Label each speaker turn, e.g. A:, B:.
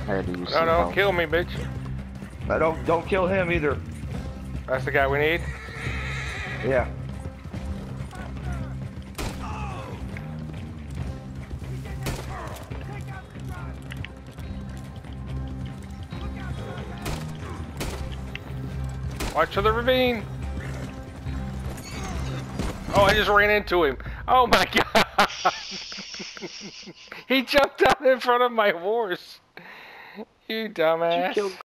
A: I had to use
B: No,
A: some
B: don't
A: help.
B: kill me, bitch.
C: Don't kill him either.
B: That's the guy we need.
C: Yeah.
B: Watch for the ravine. Oh, I just ran into him. Oh my god. He jumped out in front of my horse. You dumbass.
C: You killed